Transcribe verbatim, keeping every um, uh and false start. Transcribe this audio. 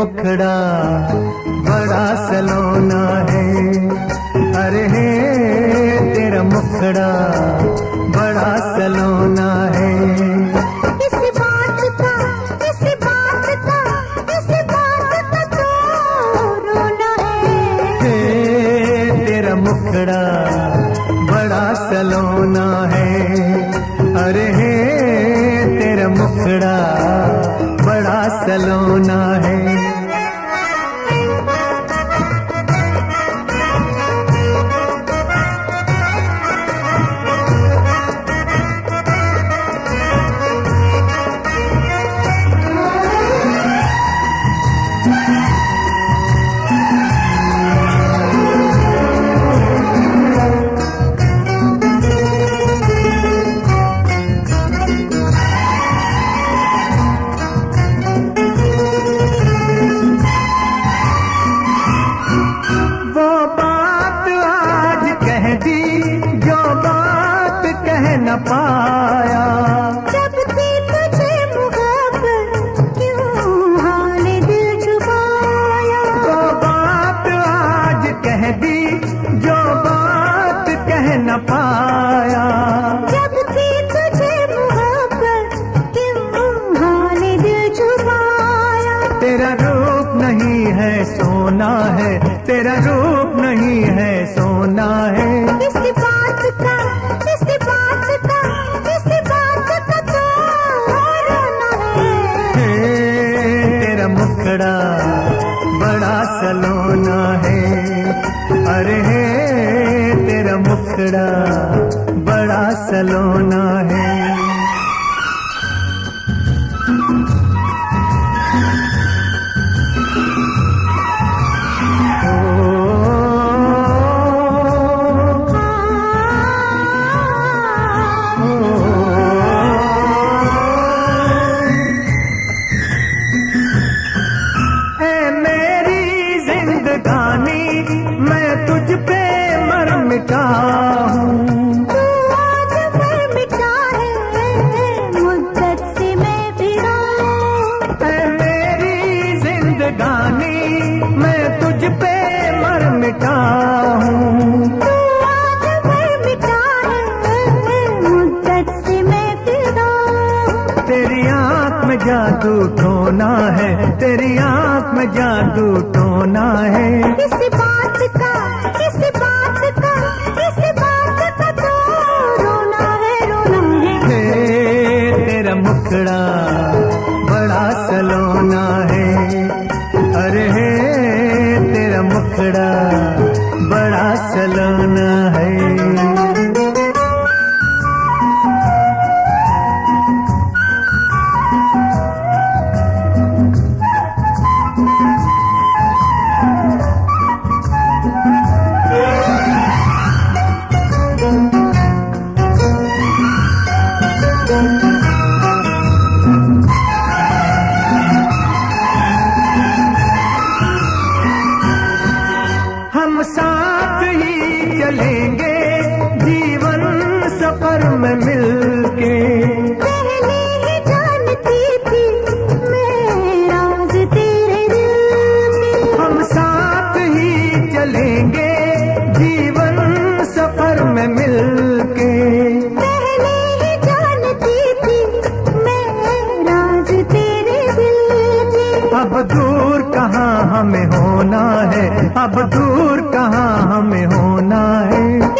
मुखड़ा बड़ा सलोना है। अरे हे तेरा मुखड़ा बड़ा सलोना है। इस बात का इस बात का इस बात का तो रोना है। हे तेरा मुखड़ा बड़ा सलोना है। अरे हे तेरा मुखड़ा बड़ा सलोना है। न पाया जब थी तुझे मुहब्बत क्यों हाल दिल छुपाया। वो बात आज कह दी जो बात कह न पाया। जब थी तुझे मुहब्बत क्यों हाल दिल छुपाया। तेरा रूप नहीं है सोना है, तेरा रूप नहीं है सोना है। इस बात का इस बात का इस बात का तो रोना है। हे तेरा मुखड़ा बड़ा सलोना है। अरे हे तेरा मुखड़ा बड़ा सलोना है। मैं तुझ पे मर मिटा हूँ। तू आज मर मिटा है मुद्दत से मैं फिरा। ऐ मेरी जिंदगानी मैं तुझ पे मर मिटा हूँ। तू आज मर मिटा है मुद्दत से मैं फिरा। तेरी आँख में जादू टोना है, तेरी आँख में जादू टोना है। इस बात का इस बात का इस बात का तो रोना है रोना है। हे तेरा मुखड़ा बड़ा सलोना है। अरे हे तेरा मुखड़ा बड़ा सलोना है। हम साथ ही चलेंगे जीवन सफर में मिलके। पहले ही जानती थी मैं राज तेरे दिल के। हम साथ ही चलेंगे जीवन सफर में मिलके। पहले ही जानती थी मैं राज तेरे दिल के। अब दूर कहाँ हमें होना है, अब दूर कहाँ हमें होना है।